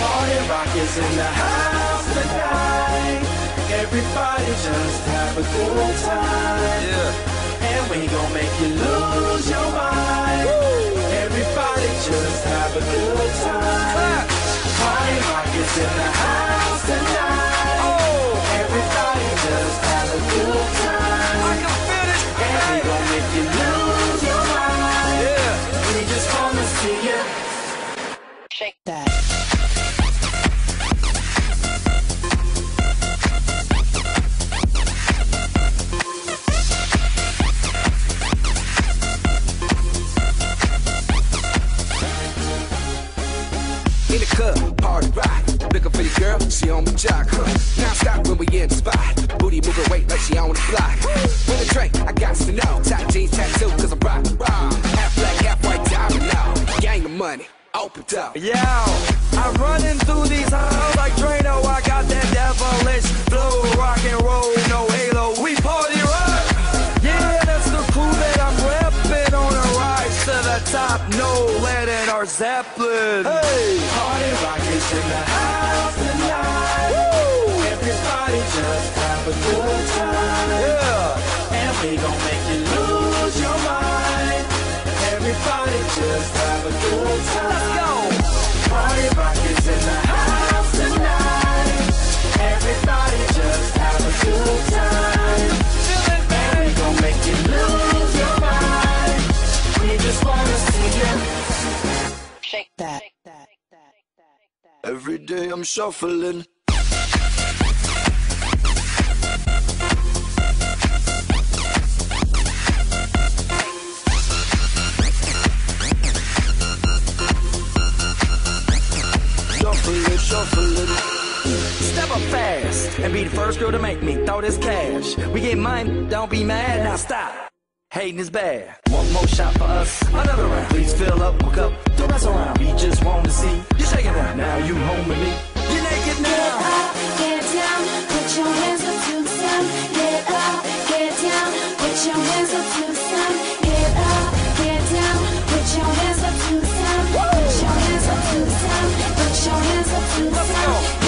Party rock is in the house tonight. Everybody just have a good time. Yeah. And we gon' make you lose your mind. Woo. Everybody just have a good time. Party rock is in the house tonight. Oh. Everybody just have a good time. I can feel it. And we gon' make you lose your mind. Yeah. We just wanna see you shake that. In the club, party rock. Looking for your girl, she on the jock. Now stop when we in the spot. Booty moving weight like she on the block. With a drink, I got to know. Tight jeans, tattoo, cause I'm rock. Half black, half white, diamond now. Gang of money, open up. Yeah, I'm running through these halls like Drano. I got that devilish flow, rock and roll, no halo. We party rock. Yeah, that's the crew that I'm repping on a rise to the top. No lead in our Zeppelin. Hey, party rock is in the house tonight. Woo! Everybody just have a good time. Yeah, and we gon' make you lose your mind. Everybody just have a good time. Let's go. Party rock is in the house tonight. Everybody just have a good time. And we gon' make you lose your mind. We just wanna see you shake that. Every day I'm shuffling. Shuffling. Step up fast and be the first girl to make me throw this cash. We get mine, don't be mad, now stop. Hating is bad. One more shot for us, another round. Please fill up my cup, the rest around. We just want to see you shaking down. Now you home with me. You're naked now. Get up, get down, put your hands up to the sun. Get up, get down, put your hands up to the sun. Get up, get down, put your hands up to the sun. Put your hands up to the sun. Put your hands up to the sun.